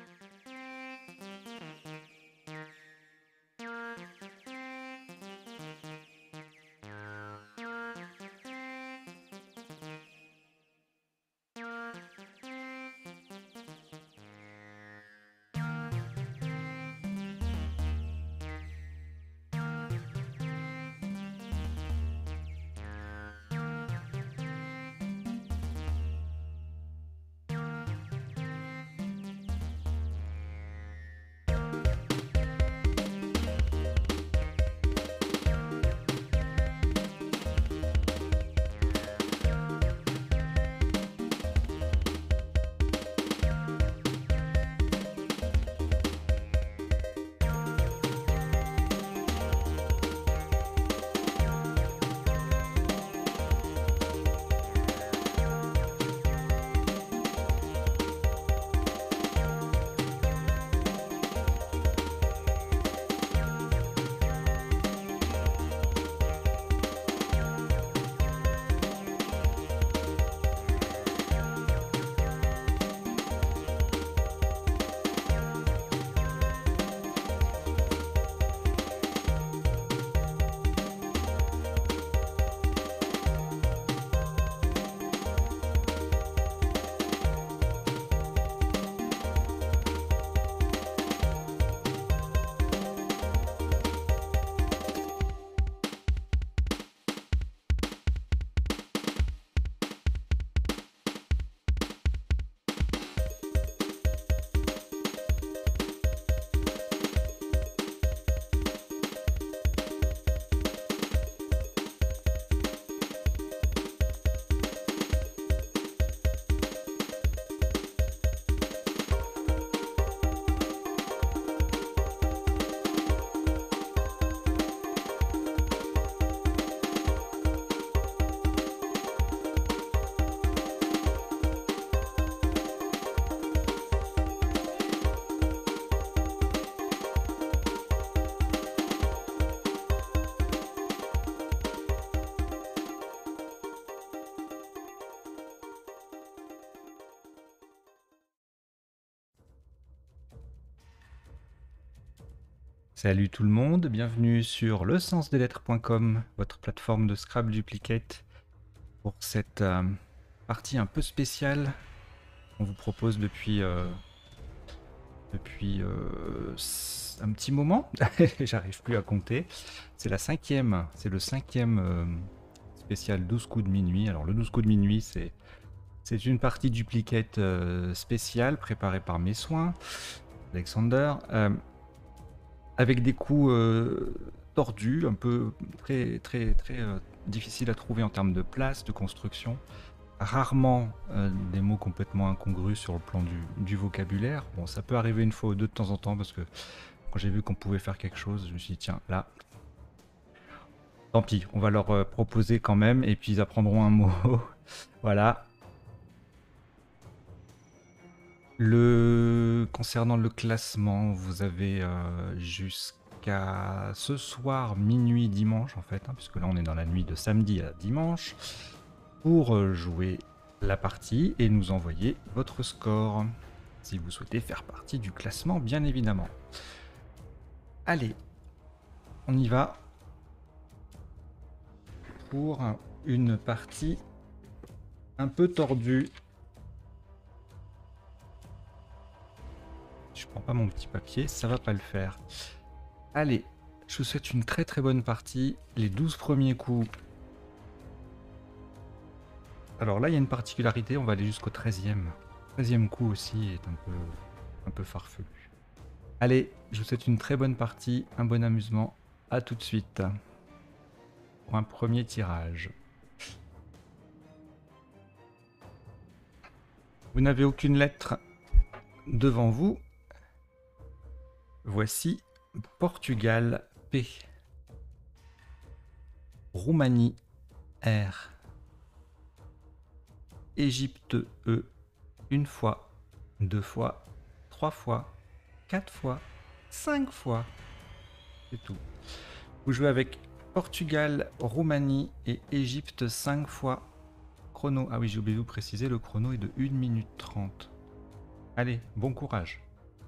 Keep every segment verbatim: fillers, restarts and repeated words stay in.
Salut tout le monde, bienvenue sur le sens des lettres point com, votre plateforme de Scrabble Duplicate, pour cette euh, partie un peu spéciale qu'on vous propose depuis, euh, depuis euh, un petit moment. J'arrive plus à compter. C'est la cinquième, c'est le cinquième euh, spécial douze coups de minuit. Alors le douze coups de minuit, c'est c'est une partie Duplicate euh, spéciale préparée par mes soins, Alexander. Euh, avec des coups euh, tordus, un peu très très très euh, difficiles à trouver en termes de place, de construction. Rarement euh, des mots complètement incongrus sur le plan du, du vocabulaire. Bon, ça peut arriver une fois ou deux de temps en temps parce que quand j'ai vu qu'on pouvait faire quelque chose, je me suis dit tiens, là, tant pis, on va leur euh, proposer quand même et puis ils apprendront un mot. Voilà. Le... Concernant le classement, vous avez euh, jusqu'à ce soir, minuit dimanche en fait, hein, puisque là on est dans la nuit de samedi à dimanche, pour euh, jouer la partie et nous envoyer votre score, si vous souhaitez faire partie du classement bien évidemment. Allez, on y va pour une partie un peu tordue. Je prends pas mon petit papier, ça va pas le faire. Allez, je vous souhaite une très très bonne partie. Les douze premiers coups. Alors là, il y a une particularité, on va aller jusqu'au treizième. treizième coup aussi est un peu, un peu farfelu. Allez, je vous souhaite une très bonne partie, un bon amusement. À tout de suite. Pour un premier tirage. Vous n'avez aucune lettre devant vous. Voici Portugal P, Roumanie R, Égypte E, une fois, deux fois, trois fois, quatre fois, cinq fois. C'est tout. Vous jouez avec Portugal, Roumanie et Égypte cinq fois. Chrono, ah oui j'ai oublié de vous préciser, le chrono est de une minute trente. Allez, bon courage.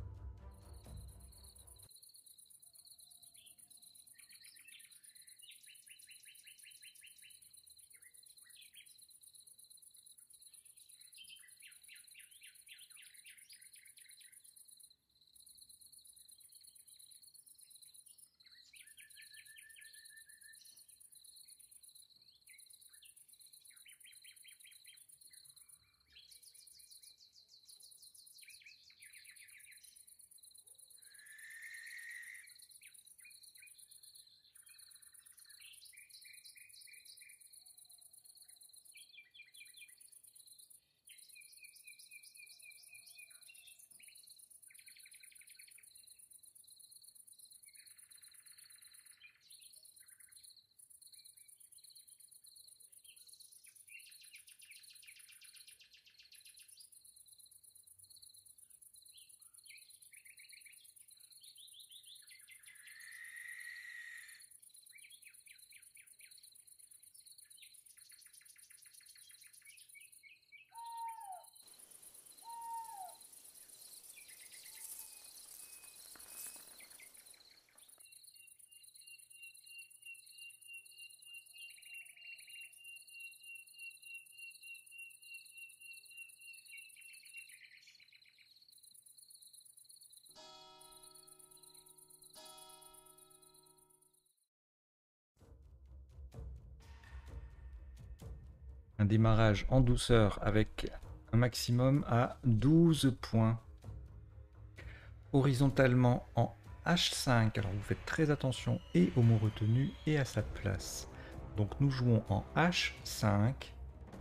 Un démarrage en douceur avec un maximum à douze points. Horizontalement en H cinq, alors vous faites très attention et au mot retenu et à sa place. Donc nous jouons en H cinq,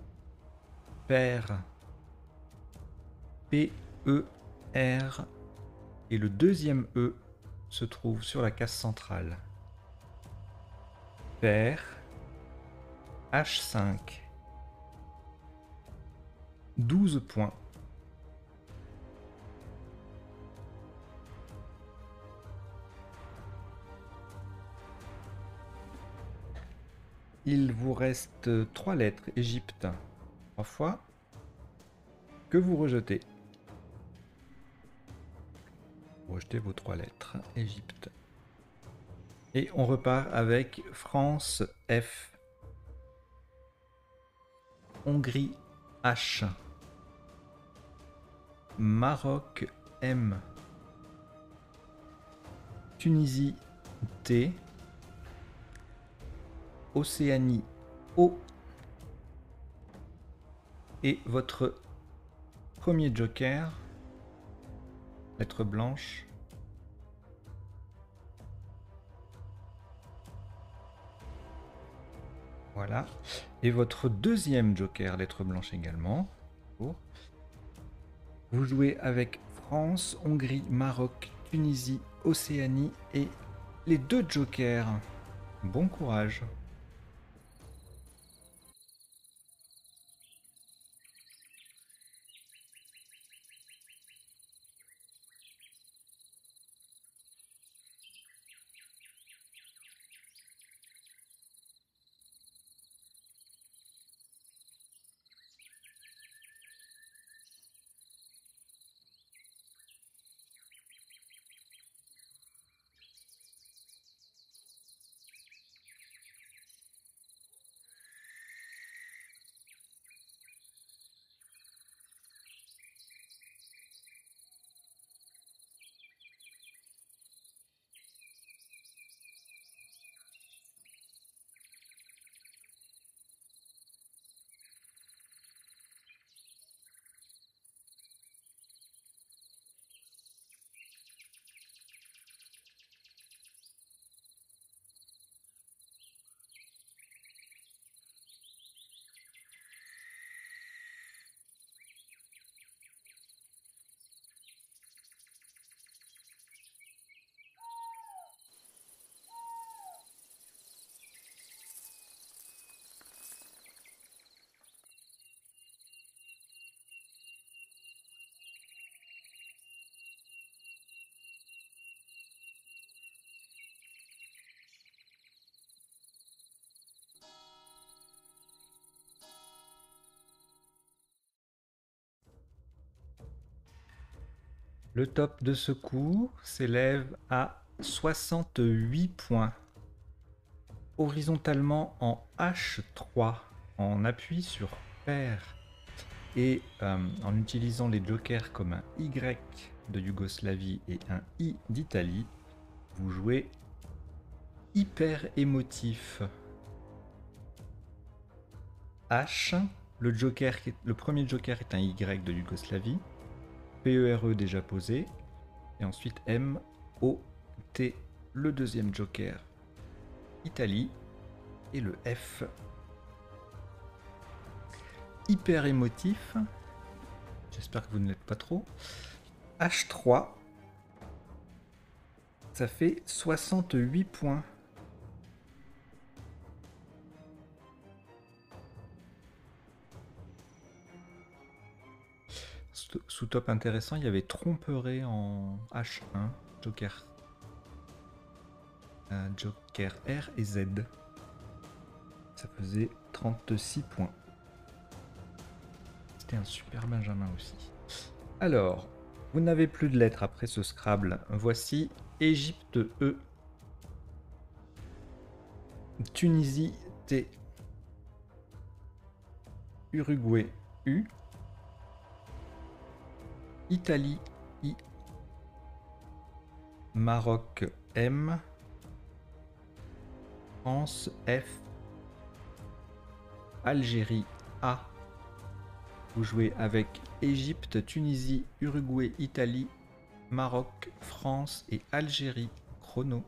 paire P, E, R, et le deuxième E se trouve sur la case centrale. Paire, H cinq, douze points. Il vous reste trois lettres, Égypte, trois fois, que vous rejetez. Vous rejetez vos trois lettres, Égypte. Et on repart avec France, F, Hongrie, H, Maroc, M, Tunisie, T, Océanie, O, et votre premier joker, lettre blanche, voilà, et votre deuxième joker, lettre blanche également. Vous jouez avec France, Hongrie, Maroc, Tunisie, Océanie et les deux jokers. Bon courage. Le top de ce coup s'élève à soixante-huit points. Horizontalement en H trois, en appui sur paire et euh, en utilisant les jokers comme un Y de Yougoslavie et un I d'Italie, vous jouez hyper émotif. H, le, joker, le premier joker est un Y de Yougoslavie, P E R E déjà posé, et ensuite M, O, T, le deuxième joker, Italie, et le F. Hyper émotif, j'espère que vous ne l'êtes pas trop. H trois, ça fait soixante-huit points. Sous top intéressant, il y avait tromperie en H un, Joker, euh, Joker R et Z. Ça faisait trente-six points. C'était un super Benjamin aussi. Alors, vous n'avez plus de lettres après ce Scrabble. Voici Égypte E, Tunisie T, Uruguay U, Italie I, Maroc M, France F, Algérie A. Vous jouez avec Égypte, Tunisie, Uruguay, Italie, Maroc, France et Algérie. Chrono.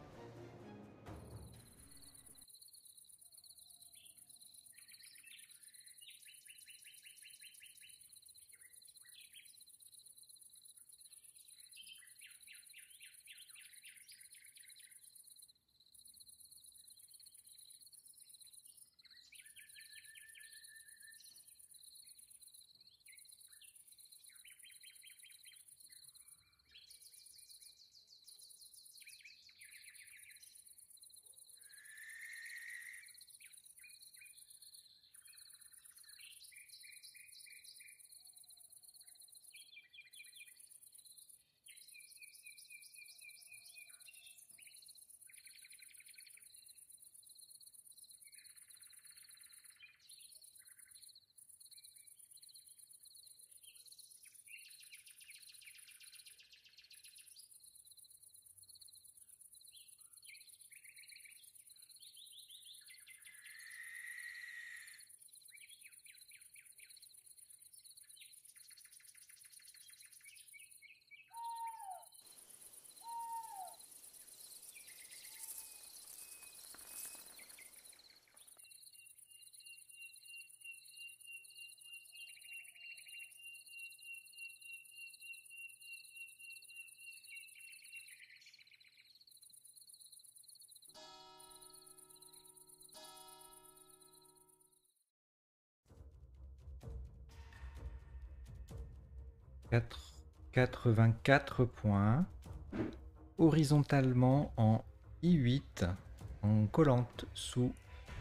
quatre-vingt-quatre points. Horizontalement en I huit, en collante sous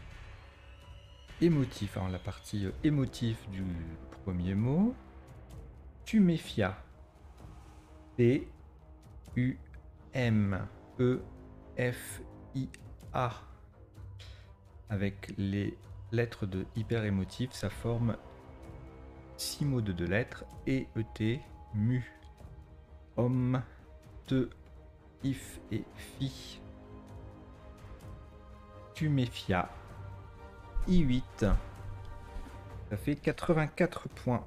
émotif. Alors la partie émotif du premier mot. Tuméfia. T U M E F I A. Avec les lettres de hyper émotif, ça forme six mots de deux lettres. E E T, mu. Homme, te, if et fi. Tuméfia. I huit. Ça fait quatre-vingt-quatre points.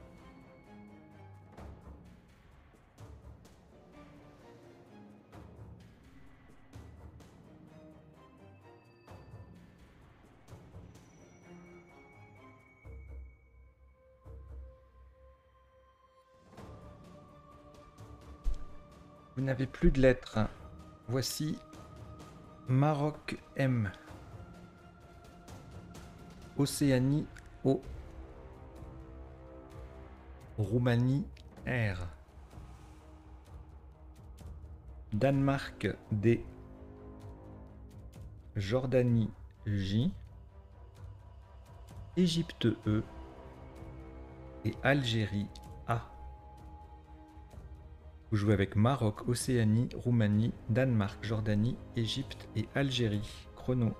Vous n'avez plus de lettres. Voici Maroc M. Océanie O. Roumanie R. Danemark D. Jordanie J. Égypte E. Et Algérie A. Vous jouez avec Maroc, Océanie, Roumanie, Danemark, Jordanie, Égypte et Algérie. Chrono.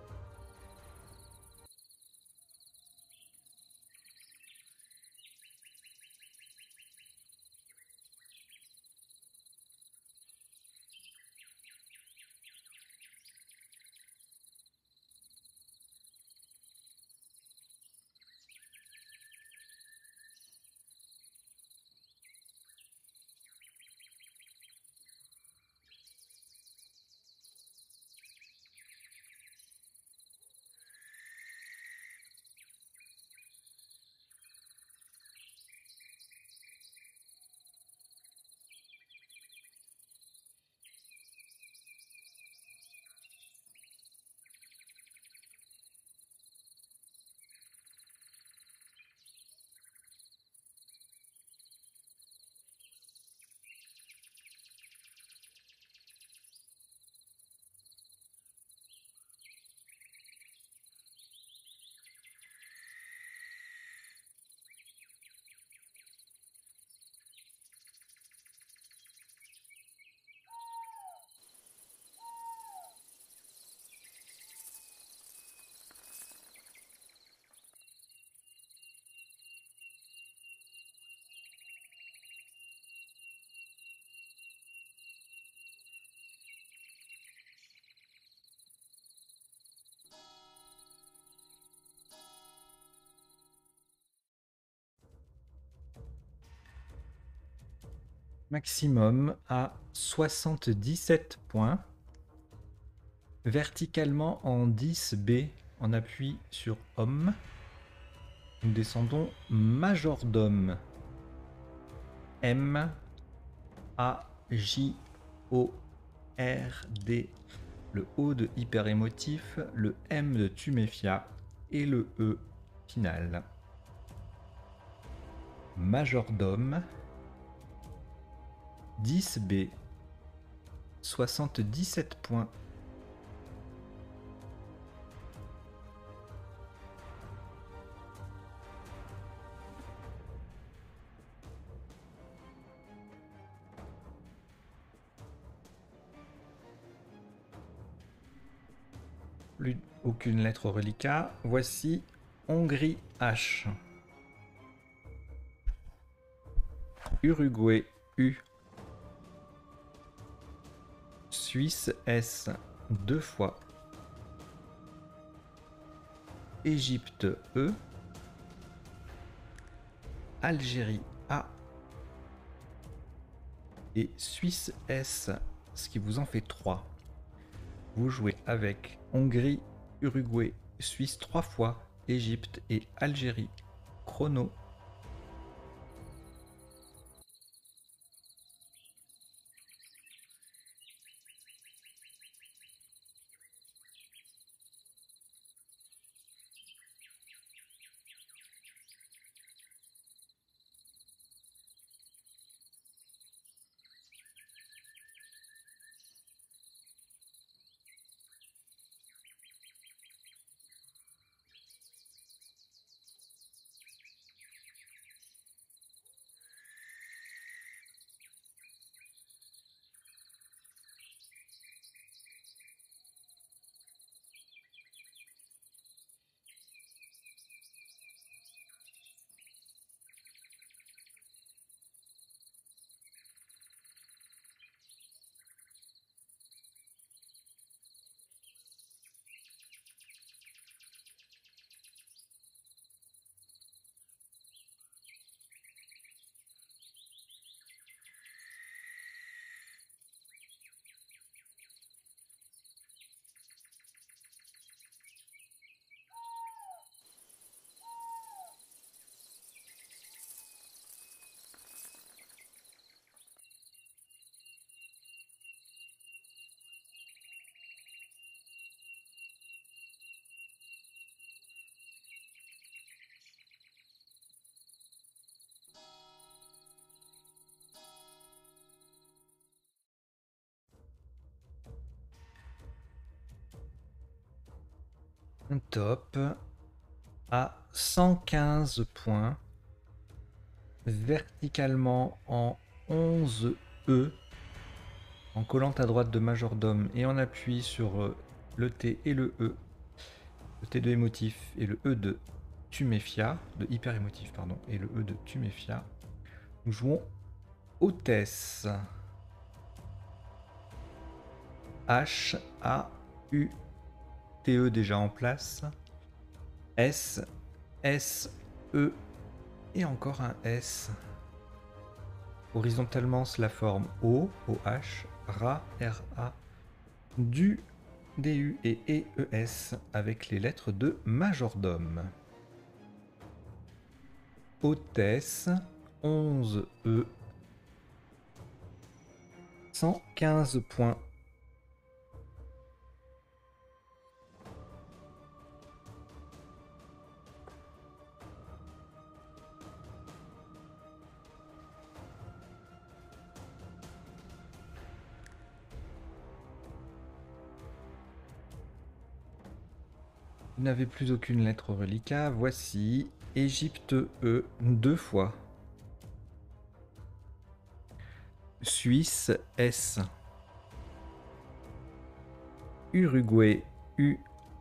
Maximum à soixante-dix-sept points. Verticalement en dix B, en appui sur homme. Nous descendons majordome. M A J O R D. Le O de hyper émotif, le M de tuméfia et le E final. Majordome. dix B. soixante-dix-sept points. Plus aucune lettre au reliquat. Voici Hongrie H. Uruguay U. Suisse S deux fois. Égypte E. Algérie A. Et Suisse S, ce qui vous en fait trois. Vous jouez avec Hongrie, Uruguay, Suisse trois fois, Égypte et Algérie. Chrono. Top à cent quinze points, verticalement en onze E, en collant à droite de majordome et en appui sur le T et le E, le T de émotif et le E de tuméfia, de hyper émotif pardon, et le E de tuméfia. Nous jouons hôtesse. H A U T E déjà en place. S, S, E et encore un S. Horizontalement, cela forme O, O H, Ra, R A, Du, D U et E E S avec les lettres de majordome. Hôtesse, onze E, cent quinze points. Vous n'avez plus aucune lettre au reliquat. Voici Égypte E deux fois. Suisse S. Uruguay U.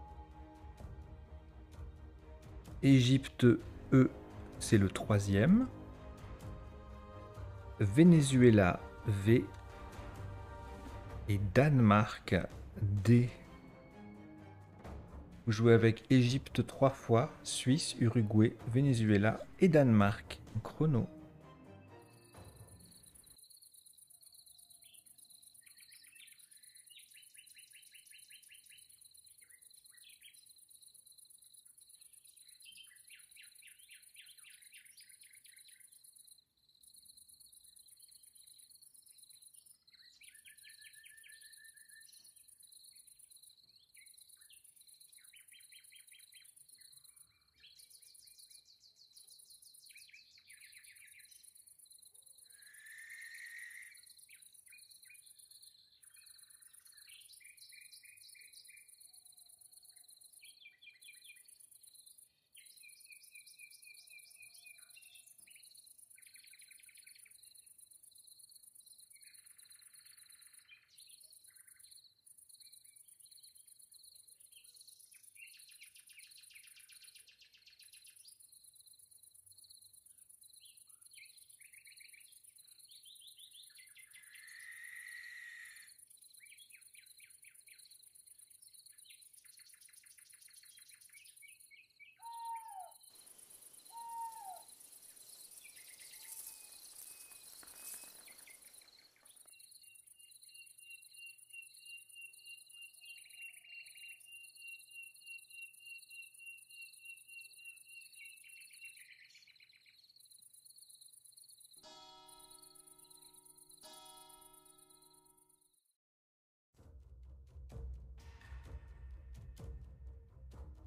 Égypte E, c'est le troisième. Venezuela V. Et Danemark D. Vous jouez avec Égypte trois fois, Suisse, Uruguay, Venezuela et Danemark. Chrono.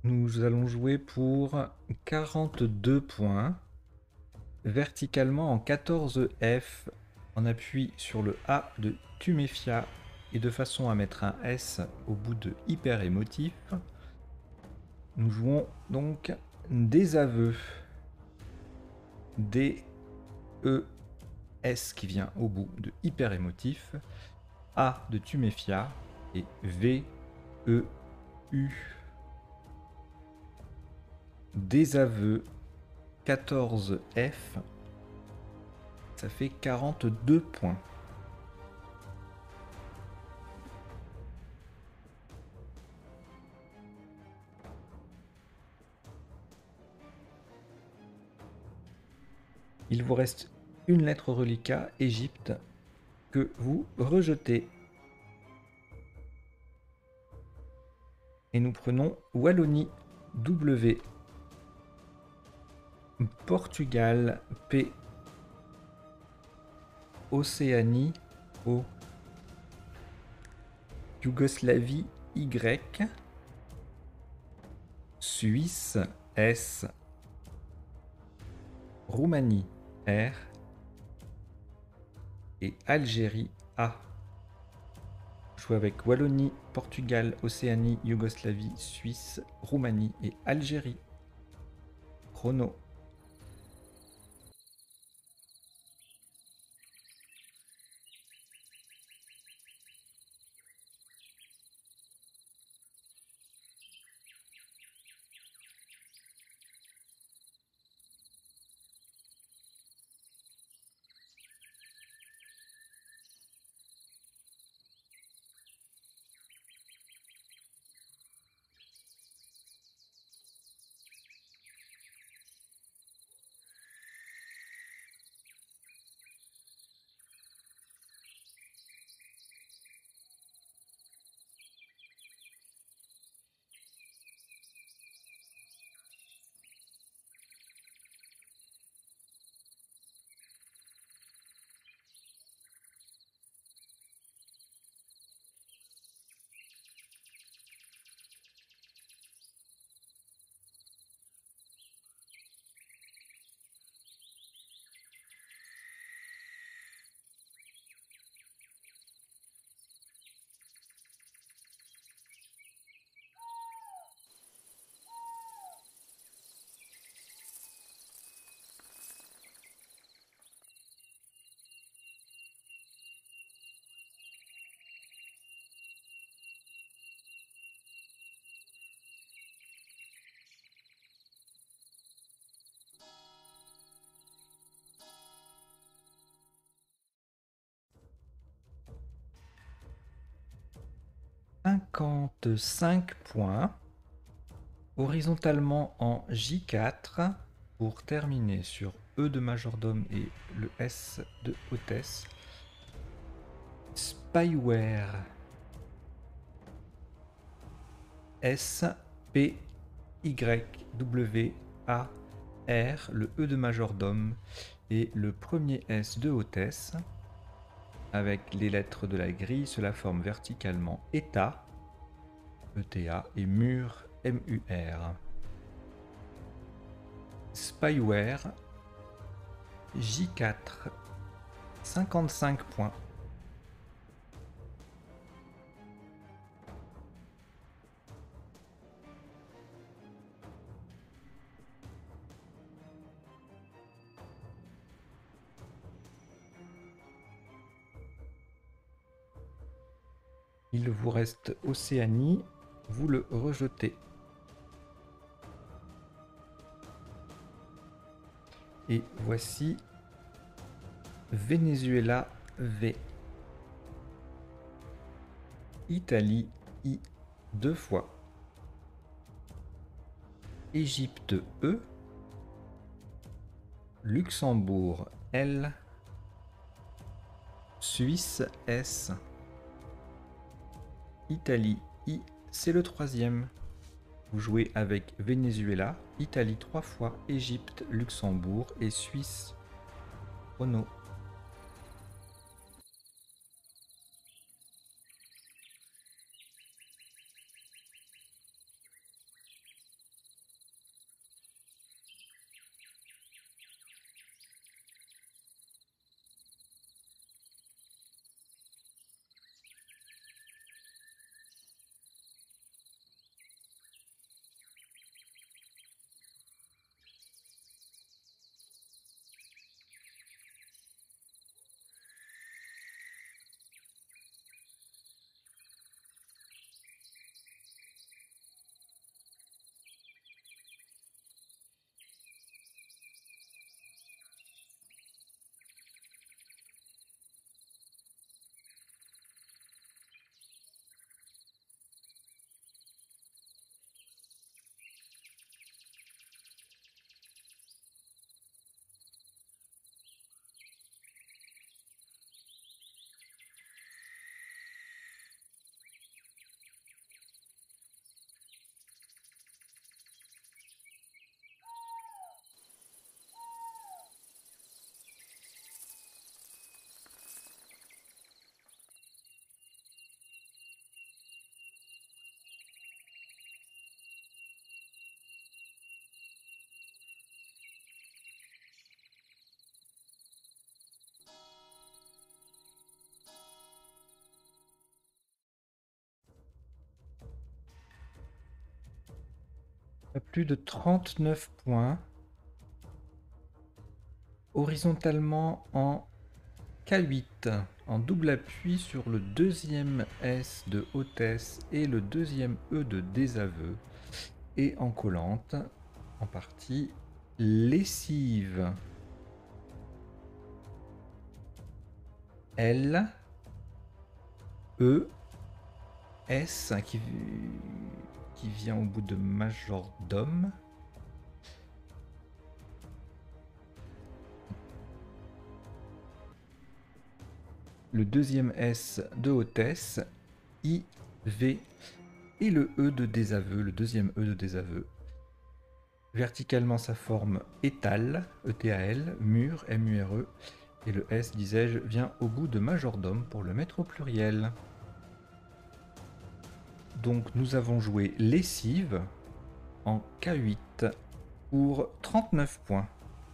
Nous allons jouer pour quarante-deux points. Verticalement en quatorze F, on appuie sur le A de Tuméfia et de façon à mettre un S au bout de hyper émotif. Nous jouons donc des aveux. D E S qui vient au bout de hyper émotif, A de Tuméfia et V E U. Des aveux quatorze F, ça fait quarante-deux points. Il vous reste une lettre reliquat, Égypte, que vous rejetez. Et nous prenons Wallonie, W. Portugal, P. Océanie, O. Yougoslavie, Y. Suisse, S. Roumanie, R. Et Algérie, A. Joue avec Wallonie, Portugal, Océanie, Yougoslavie, Suisse, Roumanie et Algérie. Chrono. cinquante-cinq points, horizontalement en J quatre, pour terminer sur E de majordome et le S de hôtesse. Spyware, S, P, Y, W, A, R, le E de majordome et le premier S de hôtesse. Avec les lettres de la grille, cela forme verticalement État, E T A, et Mur, M U R. Spyware, J quatre, cinquante-cinq points. Il vous reste Océanie, vous le rejetez. Et voici Venezuela, V. Italie, I, deux fois. Égypte, E. Luxembourg, L. Suisse, S. Italie, I, c'est le troisième. Vous jouez avec Venezuela, Italie trois fois, Égypte, Luxembourg et Suisse. Chrono. À plus de trente-neuf points. Horizontalement en K huit, en double appui sur le deuxième S de hôtesse et le deuxième E de désaveu, et en collante, en partie lessive. L, E, S qui, qui vient au bout de majordome. Le deuxième S de hôtesse, I, V et le E de désaveu, le deuxième E de désaveu. Verticalement, ça forme étal, E T A L, mur, M U R E, et le S, disais-je, vient au bout de majordome pour le mettre au pluriel. Donc nous avons joué lessive en K huit pour trente-neuf points.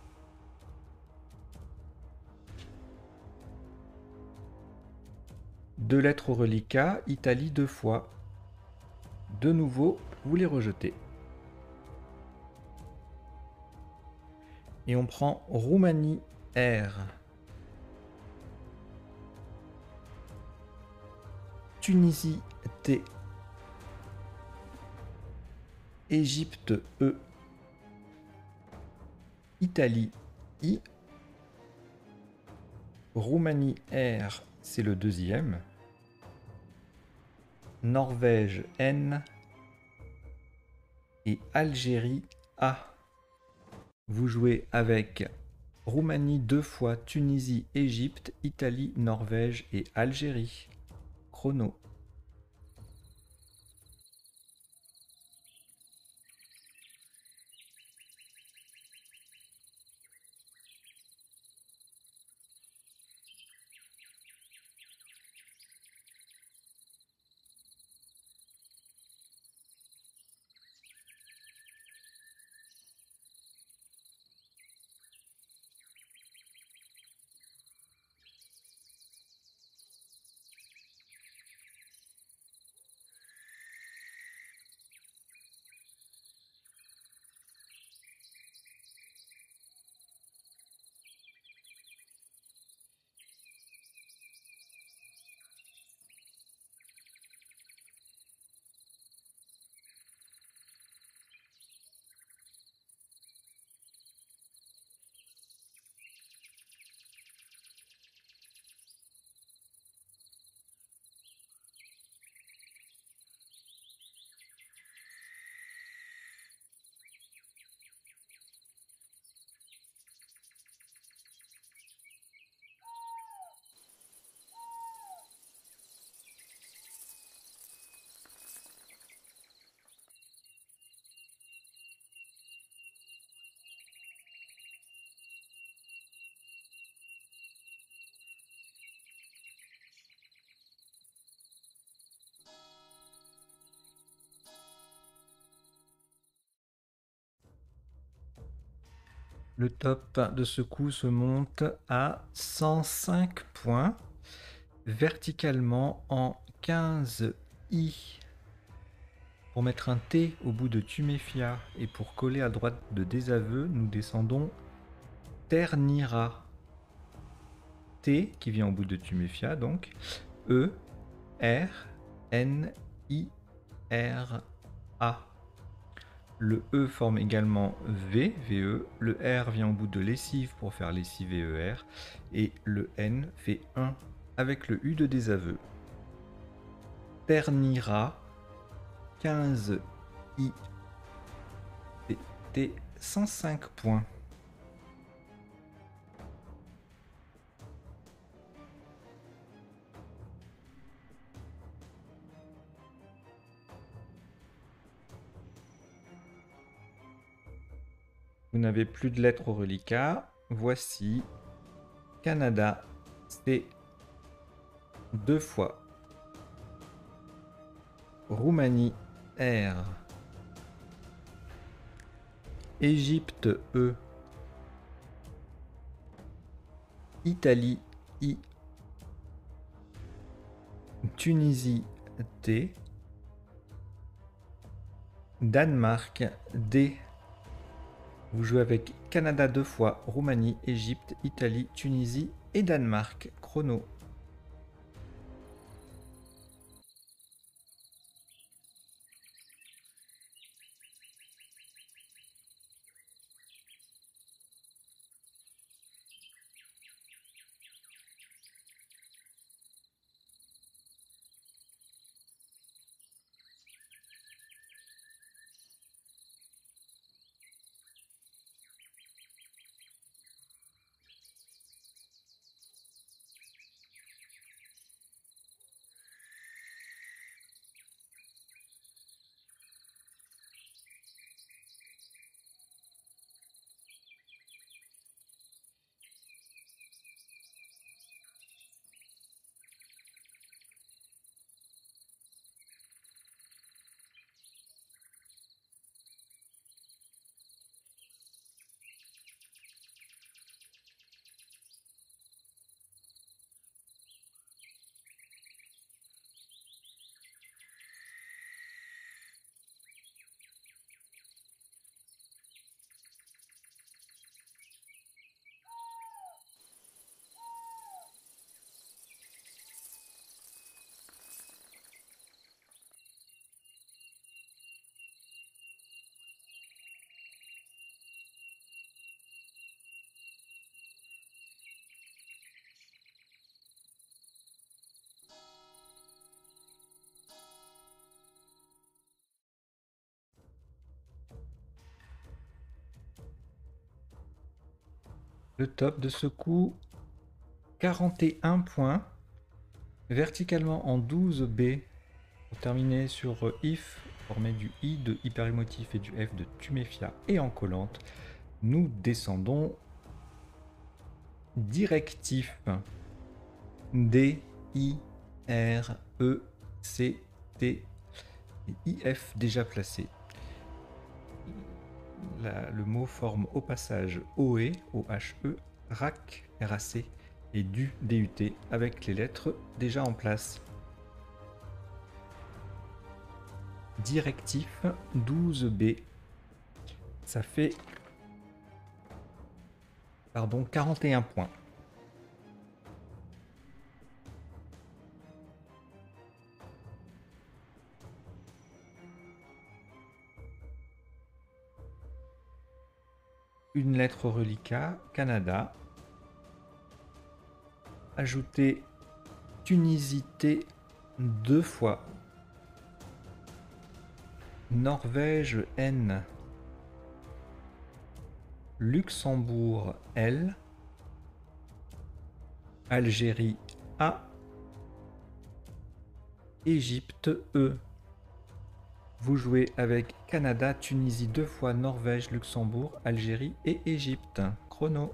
Deux lettres au reliquat, Italie deux fois. De nouveau, vous les rejetez. Et on prend Roumanie R. Tunisie T. Égypte E. Italie I. Roumanie R, c'est le deuxième. Norvège N. Et Algérie A. Vous jouez avec Roumanie deux fois, Tunisie, Égypte, Italie, Norvège et Algérie. Chrono. Le top de ce coup se monte à cent cinq points. Verticalement en quinze I. Pour mettre un T au bout de Tuméfia et pour coller à droite de désaveu, nous descendons Ternira. T qui vient au bout de Tuméfia, donc E, R, N, I, R, A. Le E forme également V, V E. Le R vient au bout de lessive pour faire lessive et E R. Et le N fait un avec le U de désaveu. Ternira, quinze I. C'était cent cinq points. Vous n'avez plus de lettres au reliquat. Voici Canada, c'est deux fois. Roumanie, R. Égypte, E. Italie, I. Tunisie, T. Danemark, D. Vous jouez avec Canada deux fois, Roumanie, Égypte, Italie, Tunisie et Danemark. Chrono. Le top de ce coup, quarante et un points. Verticalement en douze B, pour terminer sur euh, if, formé du I de hyperémotif et du F de tuméfia et en collante, nous descendons directif. D, I, R, E, C, T et I F déjà placé. La- le mot forme au passage O E, O H E, R A C, R A C et du D U T avec les lettres déjà en place. Directif douze B. Ça fait pardon, quarante et un points. Une lettre reliquat, Canada. Ajouter Tunisité deux fois. Norvège N. Luxembourg L. Algérie A. Égypte E. Vous jouez avec Canada, Tunisie deux fois, Norvège, Luxembourg, Algérie et Égypte. Chrono.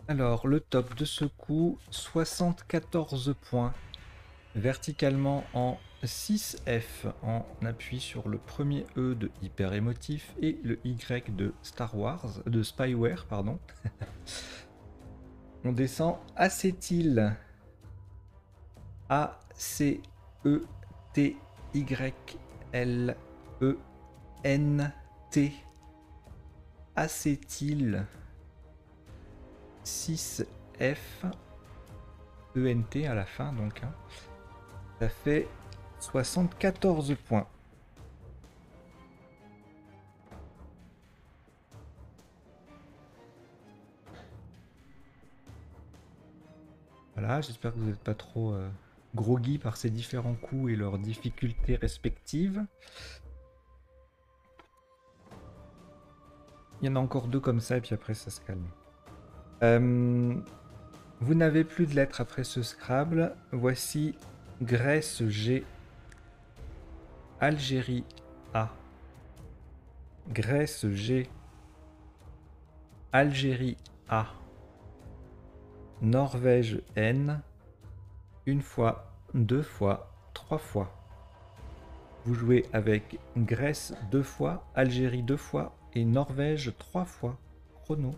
Alors, le top de ce coup, soixante-quatorze points. Verticalement en six F, en appui sur le premier E de Hyper Émotif et le Y de Star Wars, de Spyware, pardon. On descend acétyl. A C E T Y L E N T. Acétyl. six F. E N T à la fin, donc. Hein. Ça fait soixante-quatorze points. Voilà, j'espère que vous n'êtes pas trop euh, groggy par ces différents coups et leurs difficultés respectives. Il y en a encore deux comme ça et puis après ça se calme. Euh, vous n'avez plus de lettres après ce Scrabble. Voici Grèce G, Algérie A. Grèce G, Algérie A. Norvège N. Une fois, deux fois, trois fois. Vous jouez avec Grèce deux fois, Algérie deux fois et Norvège trois fois. Chrono.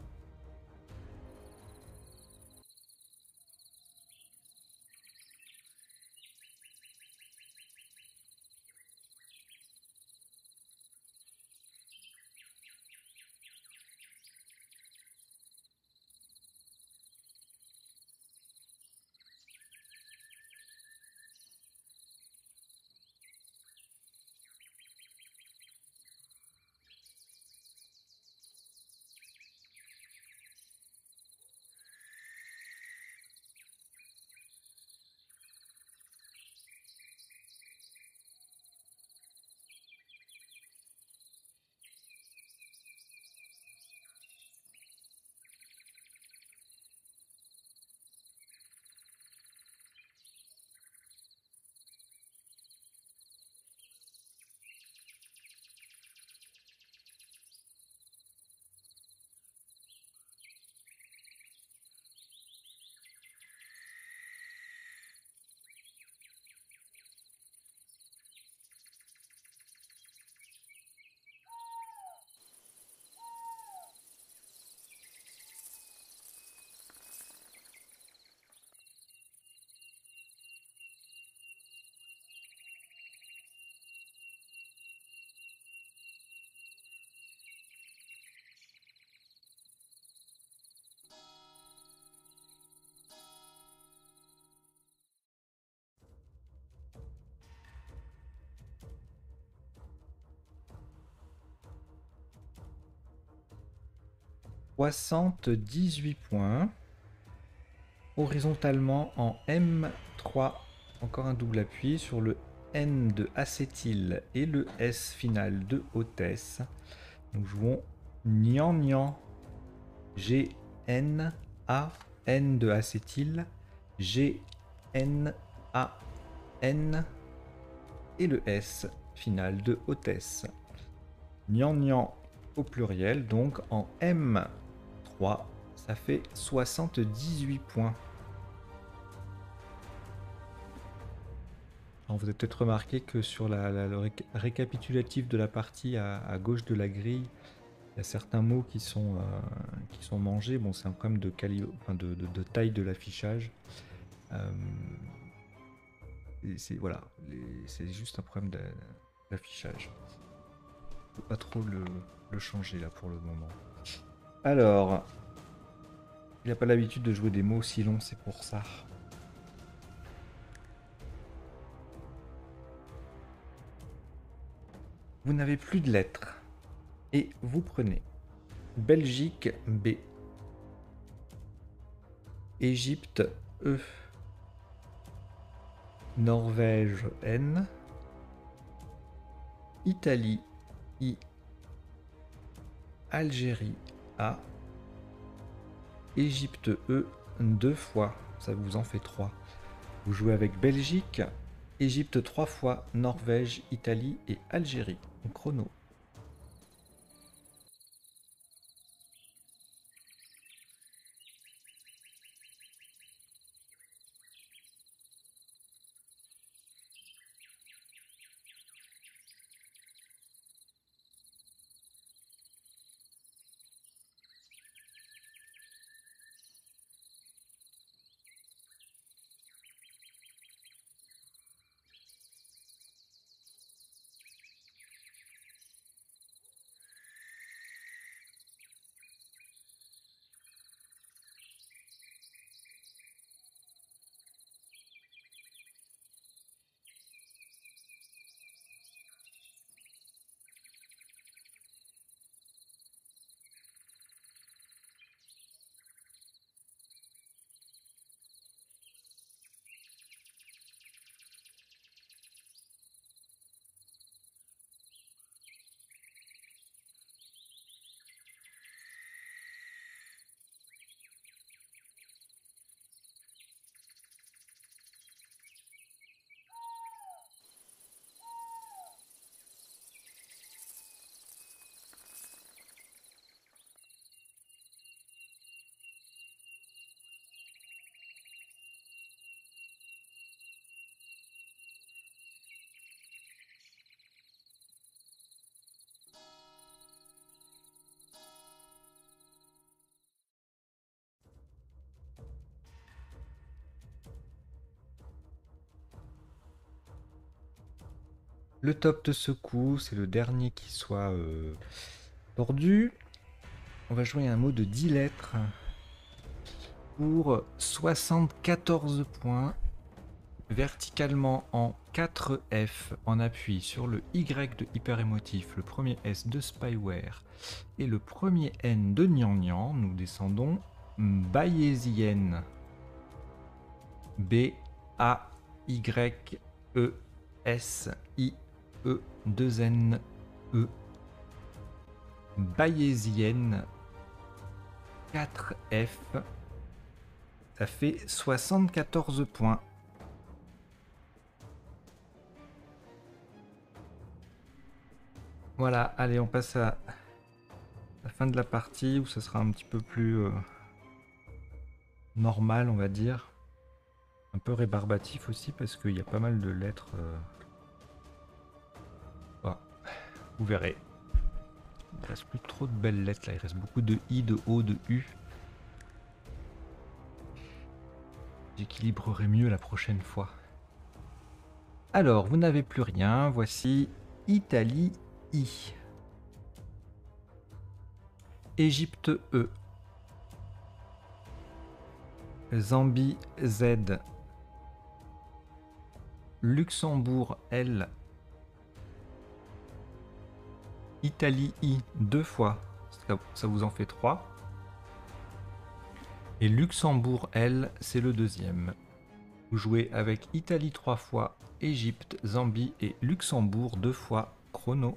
soixante-dix-huit points. Horizontalement en M trois, encore un double appui sur le N de acétyl et le S final de hôtesse. Nous jouons Nian Nian. G N A N de acétyl, G N A N et le S final de hôtesse. Nian Nian au pluriel, donc en M trois, ça fait soixante-dix-huit points. Alors vous avez peut-être remarqué que sur la, la, le réc récapitulatif de la partie à, à gauche de la grille, il y a certains mots qui sont, euh, qui sont mangés. Bon, c'est un problème de, enfin de, de, de taille de l'affichage. Euh, c'est voilà, c'est juste un problème d'affichage. Je peux pas trop le, le changer là pour le moment. Alors, il n'a pas l'habitude de jouer des mots aussi longs, c'est pour ça. Vous n'avez plus de lettres. Et vous prenez Belgique B, Égypte E, Norvège N, Italie I, Algérie A, Égypte E deux fois, ça vous en fait trois. Vous jouez avec Belgique, Égypte trois fois, Norvège, Italie et Algérie. Chrono. Le top de ce coup, c'est le dernier qui soit euh, tordu. On va jouer un mot de dix lettres pour soixante-quatorze points. Verticalement en quatre F, en appui sur le Y de hyper émotif, le premier S de spyware et le premier N de Nian, nous descendons bayésienne. B A Y E S I E deux N E. Bayésienne quatre F. Ça fait soixante-quatorze points. Voilà, allez, on passe à la fin de la partie où ça sera un petit peu plus euh, normal, on va dire. Un peu rébarbatif aussi parce qu'il y a pas mal de lettres. Euh... Bon, vous verrez. Il ne reste plus trop de belles lettres là, il reste beaucoup de I, de O, de U. J'équilibrerai mieux la prochaine fois. Alors, vous n'avez plus rien, voici Italie I. Égypte E. Zambie Z. Luxembourg L. Italie I deux fois, ça, ça vous en fait trois. Et Luxembourg L, c'est le deuxième. Vous jouez avec Italie trois fois, Égypte, Zambie et Luxembourg deux fois, chrono.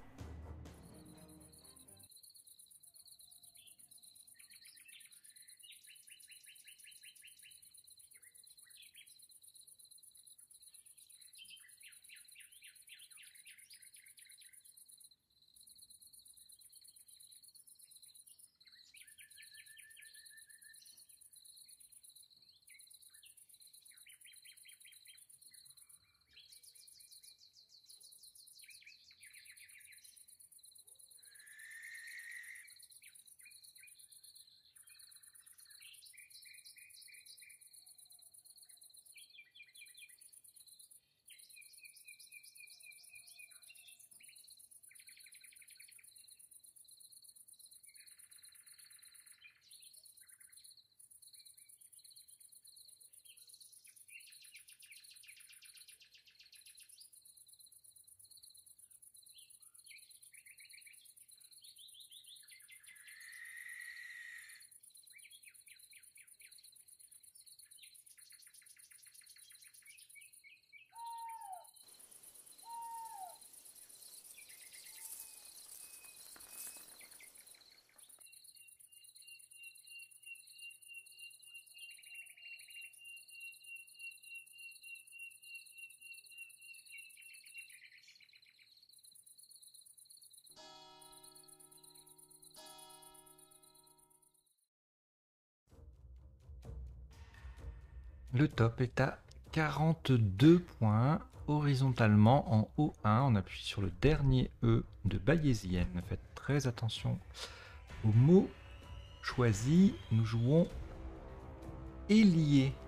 Le top est à quarante-deux points, horizontalement en O un. On appuie sur le dernier E de bayésienne. Faites très attention aux mots choisis. Nous jouons Élié.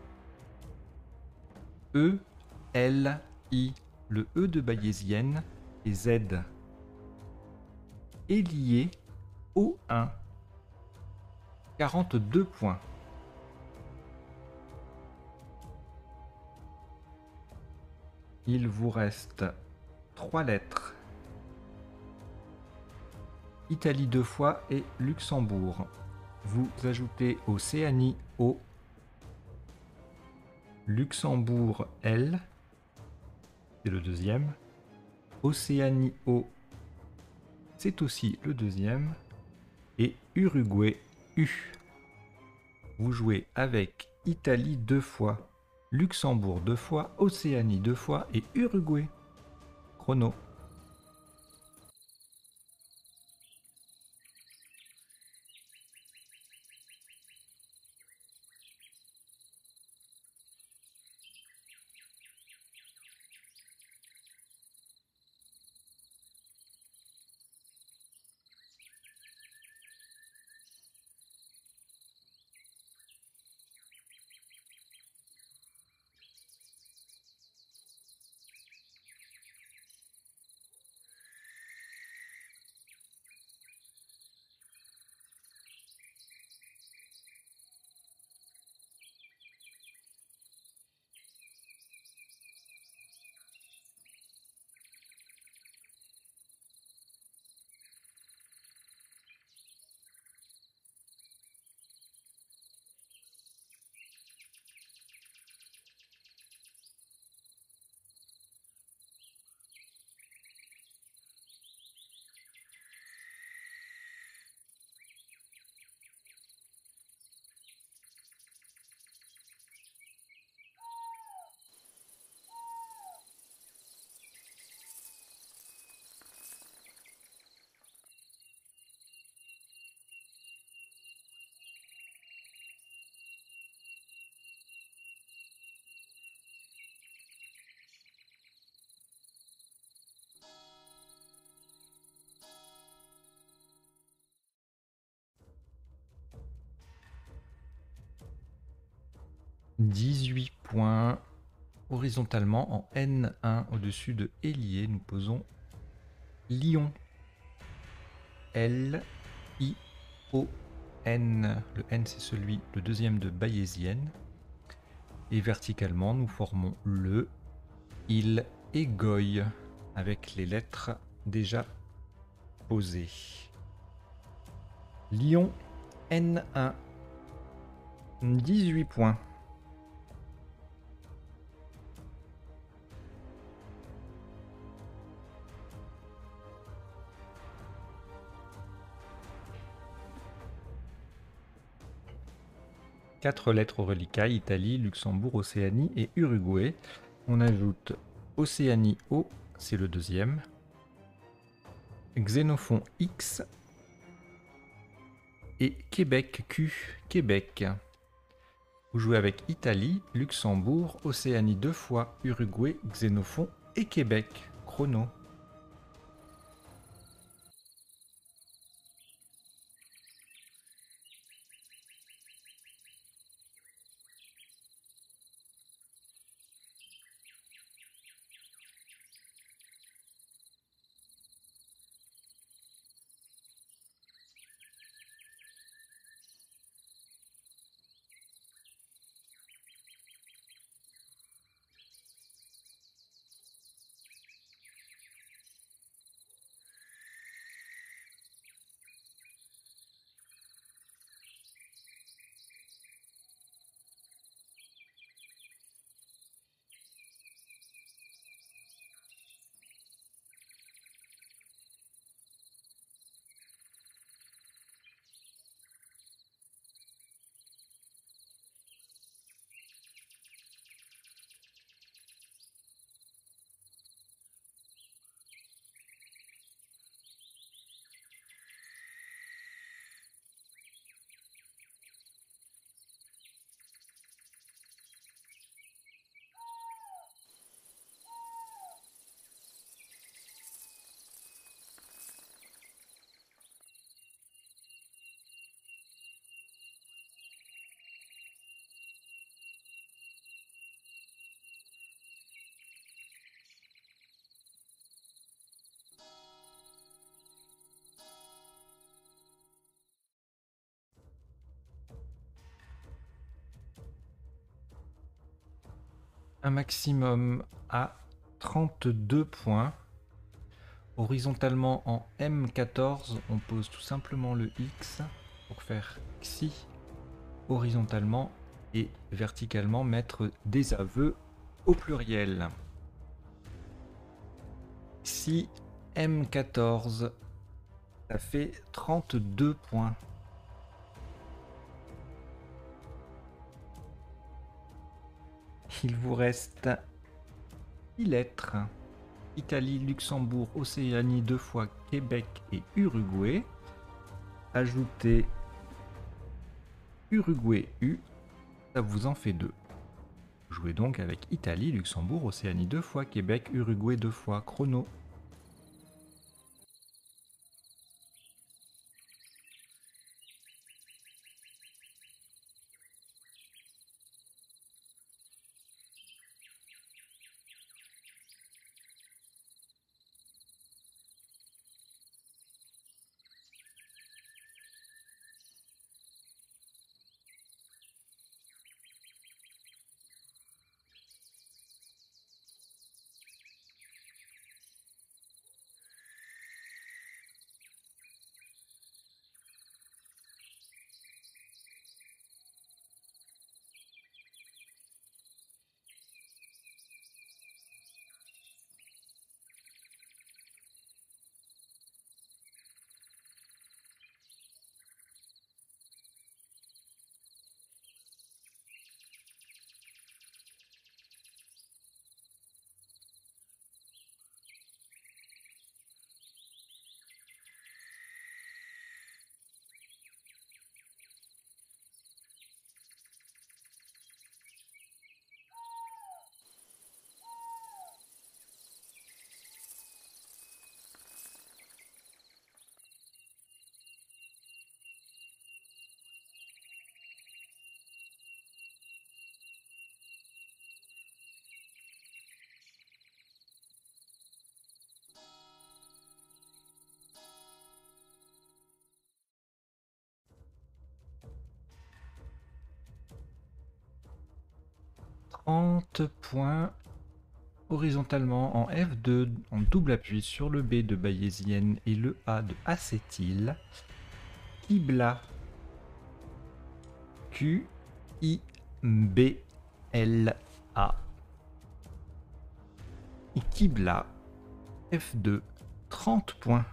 E, L, I. Le E de bayésienne et Z. Élié, O un. quarante-deux points. Il vous reste trois lettres. Italie deux fois et Luxembourg. Vous ajoutez Océanie O. Luxembourg L. C'est le deuxième. Océanie O. C'est aussi le deuxième. Et Uruguay U. Vous jouez avec Italie deux fois, Luxembourg deux fois, Océanie deux fois et Uruguay. Chrono. dix-huit points. Horizontalement, en N un, au-dessus de Hélier, nous posons Lyon. L I O N. Le N, c'est celui, le deuxième de Bayésienne. Et verticalement, nous formons le, il et Goy, avec les lettres déjà posées. Lyon, N un, dix-huit points. Quatre lettres au reliquat: Italie, Luxembourg, Océanie et Uruguay. On ajoute Océanie O, c'est le deuxième. Xénophon X et Québec Q, Québec. Vous jouez avec Italie, Luxembourg, Océanie deux fois, Uruguay, Xénophon et Québec. Chrono. Un maximum à trente-deux points. Horizontalement en M quatorze, on pose tout simplement le X pour faire Xi horizontalement et verticalement mettre des aveux au pluriel. Xi M quatorze, ça fait trente-deux points. Il vous reste six lettres. Italie, Luxembourg, Océanie deux fois, Québec et Uruguay. Ajoutez Uruguay U, ça vous en fait deux. Jouez donc avec Italie, Luxembourg, Océanie deux fois, Québec, Uruguay deux fois. Chrono. trente points horizontalement en F deux, en double appui sur le B de bayésienne et le A de acétyl. Kibla. Q I B L A. Et Kibla. F deux, trente points.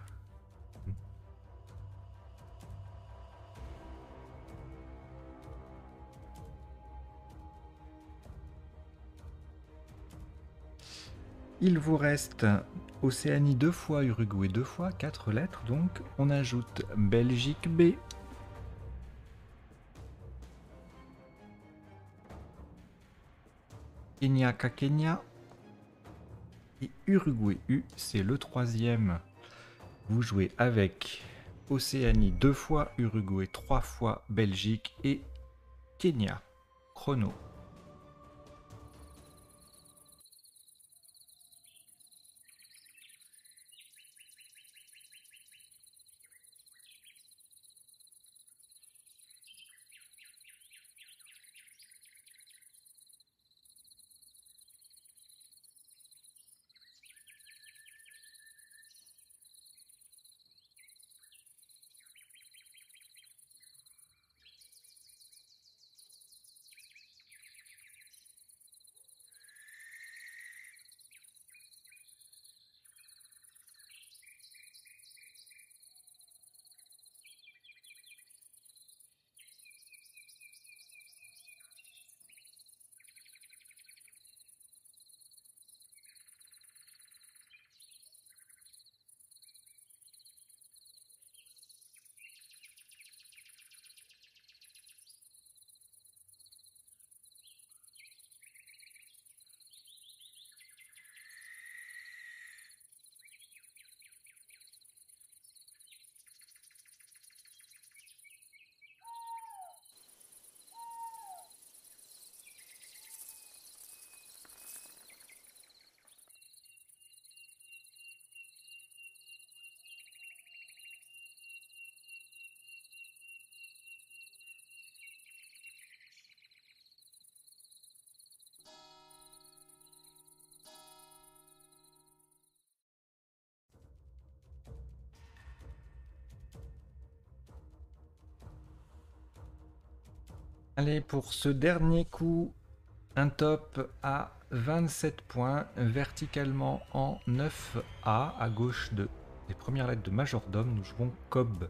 Il vous reste Océanie deux fois, Uruguay deux fois, quatre lettres donc. On ajoute Belgique B. Kenya K Kenya. Et Uruguay U, c'est le troisième. Vous jouez avec Océanie deux fois, Uruguay trois fois, Belgique et Kenya. Chrono. Allez, pour ce dernier coup, un top à vingt-sept points, verticalement en neuf A, à gauche de, des premières lettres de majordome, nous jouons Cob.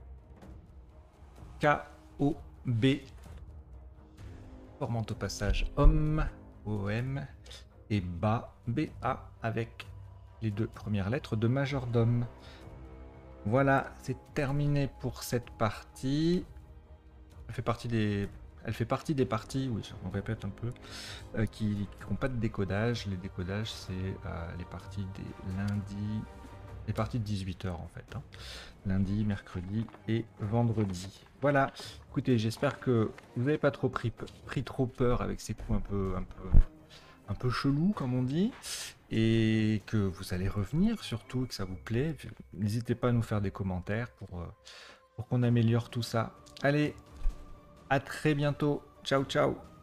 K O B, formant au passage homme, O M, et Ba, B A, avec les deux premières lettres de majordome. Voilà, c'est terminé pour cette partie. Elle fait partie des... Elle fait partie des parties, oui, on répète un peu, euh, qui n'ont pas de décodage. Les décodages, c'est euh, les parties des lundis, les parties de dix-huit heures en fait. Hein. Lundi, mercredi et vendredi. Voilà, écoutez, j'espère que vous n'avez pas trop pris, pris trop peur avec ces coups un peu, un peu, un peu chelous, comme on dit, et que vous allez revenir surtout, que ça vous plaît. N'hésitez pas à nous faire des commentaires pour, euh, pour qu'on améliore tout ça. Allez, à très bientôt. Ciao, ciao.